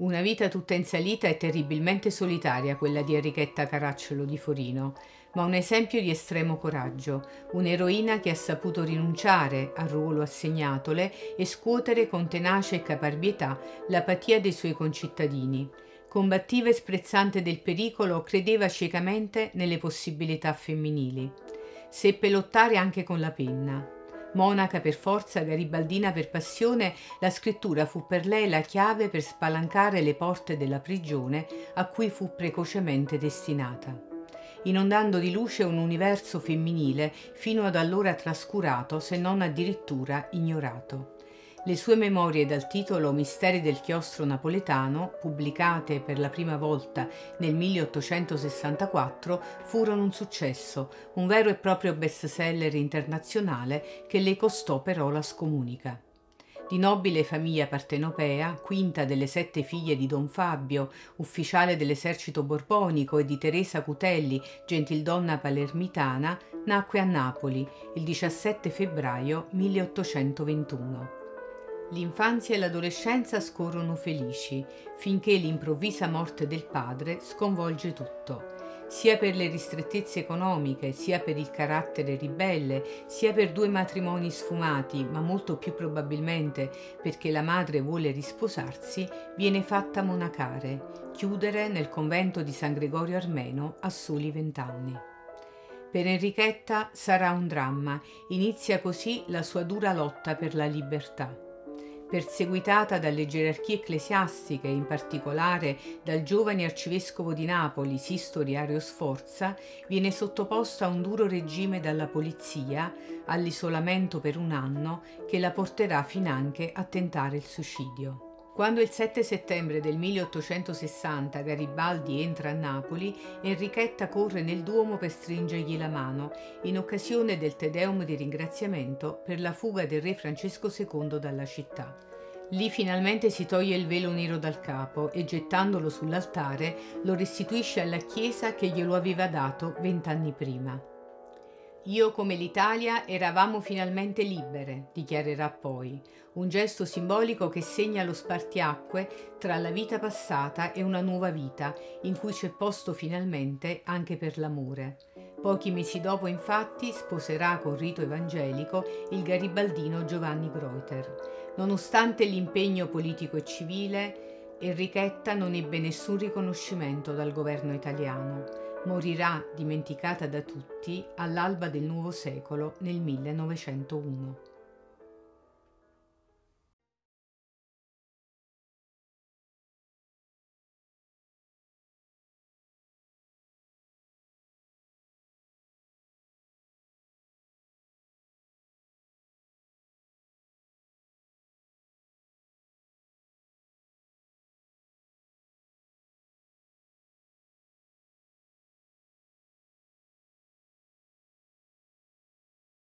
Una vita tutta in salita e terribilmente solitaria quella di Enrichetta Caracciolo di Forino, ma un esempio di estremo coraggio, un'eroina che ha saputo rinunciare al ruolo assegnatole e scuotere con tenacia e caparbietà l'apatia dei suoi concittadini. Combattiva e sprezzante del pericolo, credeva ciecamente nelle possibilità femminili. Seppe lottare anche con la penna. Monaca per forza, garibaldina per passione, la scrittura fu per lei la chiave per spalancare le porte della prigione a cui fu precocemente destinata, inondando di luce un universo femminile fino ad allora trascurato, se non addirittura ignorato. Le sue memorie dal titolo Misteri del chiostro napoletano, pubblicate per la prima volta nel 1864, furono un successo, un vero e proprio bestseller internazionale che le costò però la scomunica. Di nobile famiglia partenopea, quinta delle 7 figlie di Don Fabio, ufficiale dell'esercito borbonico, e di Teresa Cutelli, gentildonna palermitana, nacque a Napoli il 17 febbraio 1821. L'infanzia e l'adolescenza scorrono felici, finché l'improvvisa morte del padre sconvolge tutto, sia per le ristrettezze economiche, sia per il carattere ribelle, sia per 2 matrimoni sfumati, ma molto più probabilmente perché la madre vuole risposarsi, viene fatta monacare, chiudere nel convento di San Gregorio Armeno a soli 20 anni. Per Enrichetta sarà un dramma, inizia così la sua dura lotta per la libertà. Perseguitata dalle gerarchie ecclesiastiche, in particolare dal giovane arcivescovo di Napoli Sisto Riario Sforza, viene sottoposta a un duro regime dalla polizia, all'isolamento per 1 anno, che la porterà finanche a tentare il suicidio. Quando il 7 settembre del 1860 Garibaldi entra a Napoli, Enrichetta corre nel Duomo per stringergli la mano, in occasione del Te Deum di ringraziamento per la fuga del re Francesco II dalla città. Lì finalmente si toglie il velo nero dal capo e, gettandolo sull'altare, lo restituisce alla Chiesa che glielo aveva dato 20 anni prima. Io come l'Italia eravamo finalmente libere, dichiarerà poi, un gesto simbolico che segna lo spartiacque tra la vita passata e una nuova vita, in cui c'è posto finalmente anche per l'amore. Pochi mesi dopo, infatti, sposerà con rito evangelico il garibaldino Giovanni Greuter. Nonostante l'impegno politico e civile, Enrichetta non ebbe nessun riconoscimento dal governo italiano. Morirà, dimenticata da tutti, all'alba del nuovo secolo nel 1901.